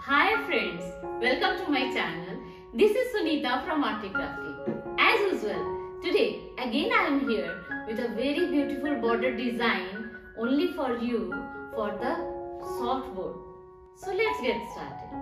Hi friends, welcome to my channel. This is Sunita from Articrafty. As usual, today again I am here with a very beautiful border design only for you for the soft board. So let's get started.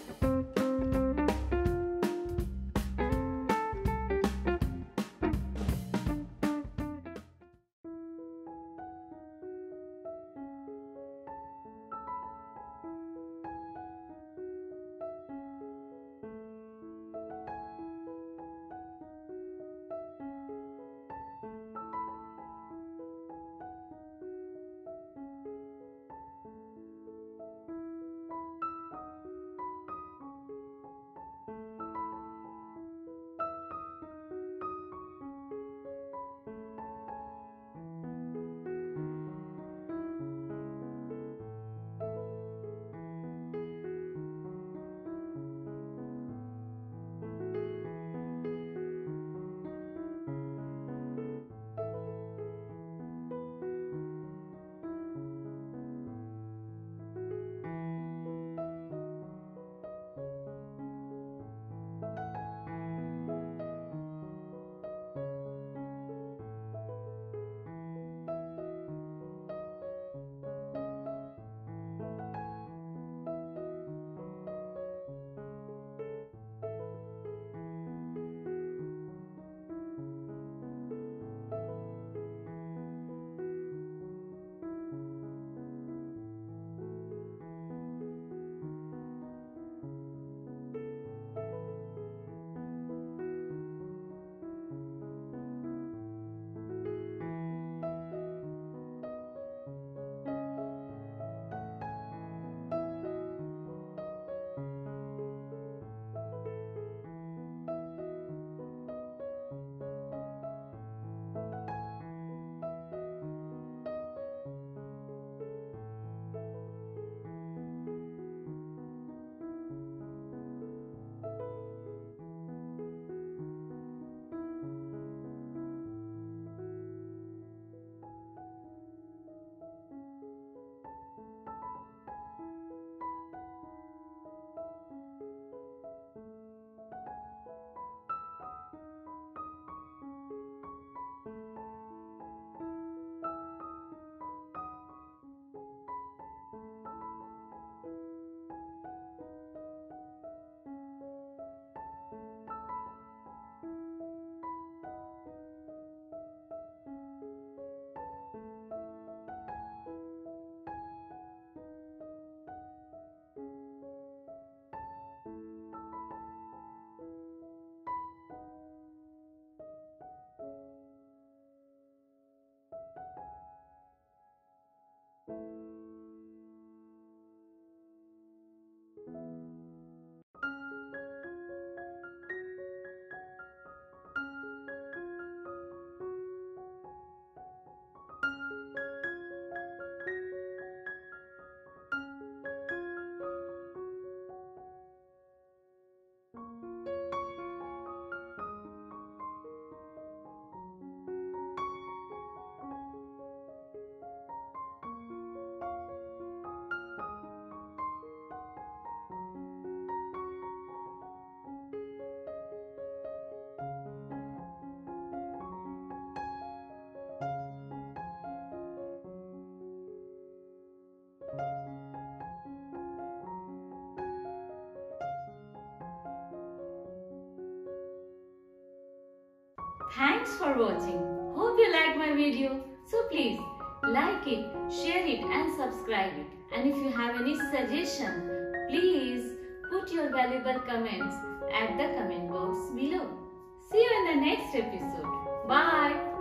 Thanks for watching. Hope you like my video. So please like it, share it and subscribe it. And if you have any suggestion, please put your valuable comments at the comment box below. See you in the next episode. Bye.